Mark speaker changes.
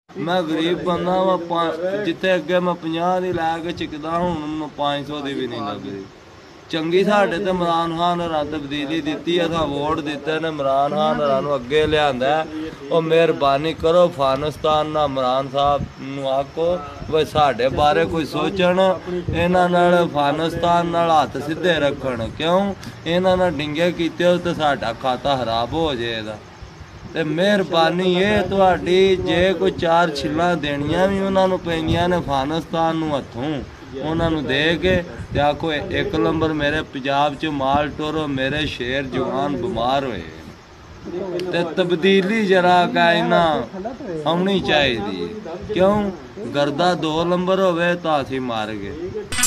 Speaker 1: मैं गरीब बंदा वा जिथे अगे मैं 50 की लैके चिकदा हूँ 500 की भी नहीं लगती। चंगी साढ़े तो इमरान खान होरां तब्दीली दी असां वोट दिते ने इमरान खान होरां अगे लिया। और मेहरबानी करो अफगानिस्तान ना इमरान साहब नूं आखो वे साढ़े बारे कोई सोचण, इन्हां नाल अफगानिस्तान नाल हत्थ सीधे रखण। क्यों इन्हां नाल डिंगे कीते तो साडा खाता खराब हो जाएगा। ते मेहरबानी ये तुहाडी जे कोई 4 छिल्लां देनियां भी उन्हां नूं पैंदियां ने अफगानिस्तान नूं हत्थों उन्हां नूं दे के ते आखो एक नंबर मेरे पंजाब च माल टोरो, मेरे शेर जवान बीमार होए ते तब्दीली जरा का इना होनी चाहिए। क्यों गर्दा 2 नंबर होवे तो असीं मार गए।